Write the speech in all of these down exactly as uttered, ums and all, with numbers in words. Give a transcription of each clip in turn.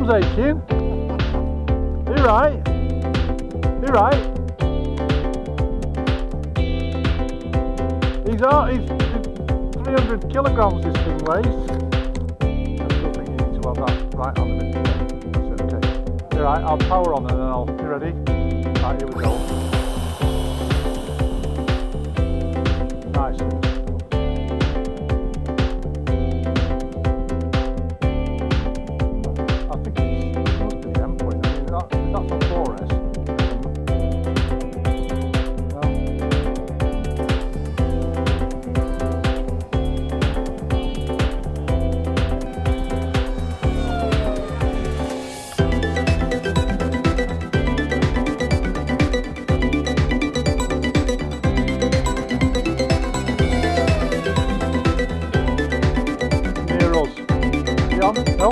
arm's aching. You right? You right? He's, uh, he's, he's three hundred kilograms this thing weighs. I still think you need to have that right on the minute. That's okay. You right, I'll power on and then I'll... You ready? Right, here we go. Nice. I think it's, it must be the endpoint. I mean, that, that's on four S. No?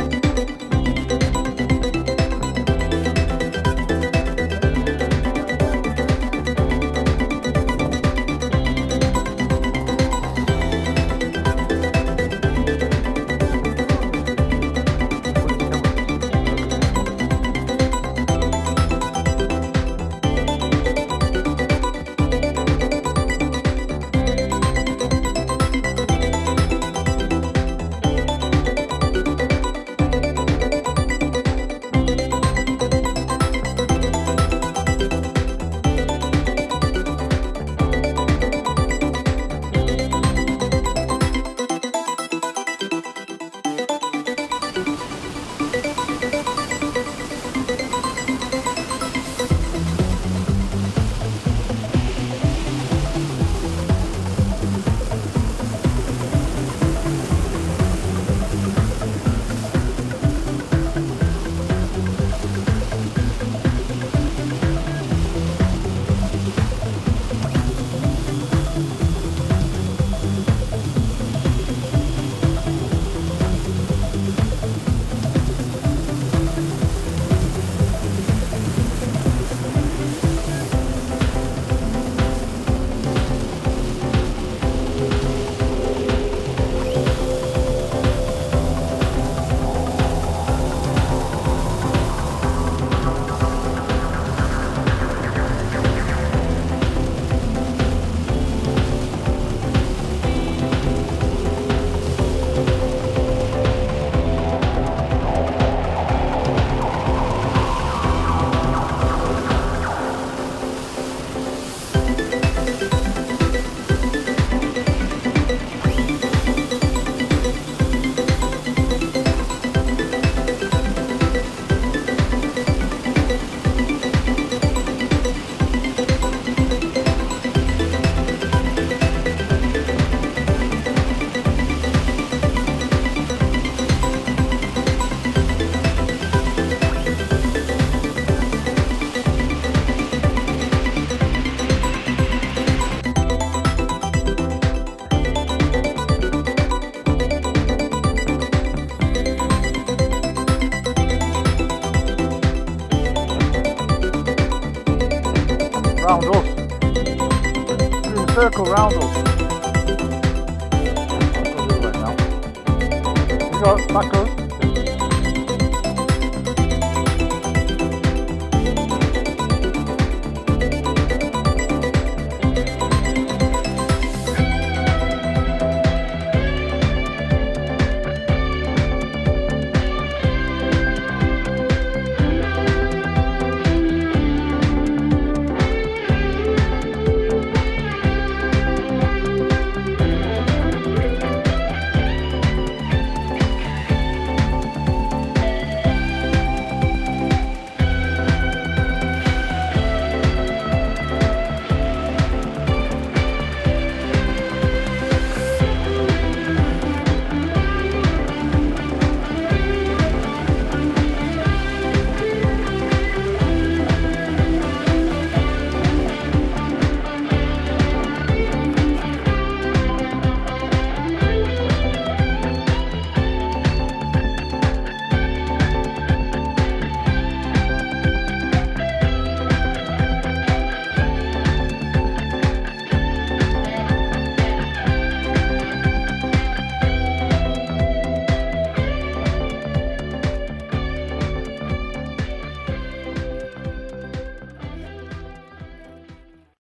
Round us. Do a circle round us. I'll go the other way now. You go back us.